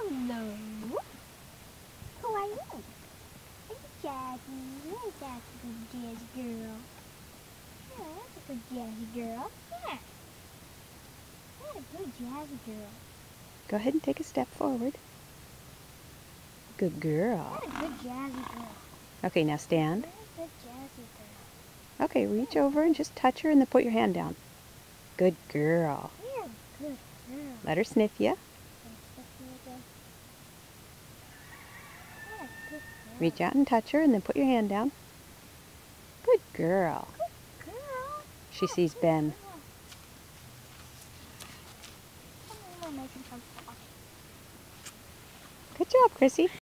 Hello. Who are you? Are you Jazzy? Yeah, that's a good Jazzy girl. Yeah, that's a good Jazzy girl. Yeah. That's a good Jazzy girl. Go ahead and take a step forward. Good girl. That's a good Jazzy girl. Okay, now stand. That's a good Jazzy girl. Okay, reach over and just touch her and then put your hand down. Good girl. You're a good girl. Let her sniff you. Yeah, good girl. Reach out and touch her and then put your hand down. Good girl. Good girl. She sees Ben. I'm making some Good job, Chrissy.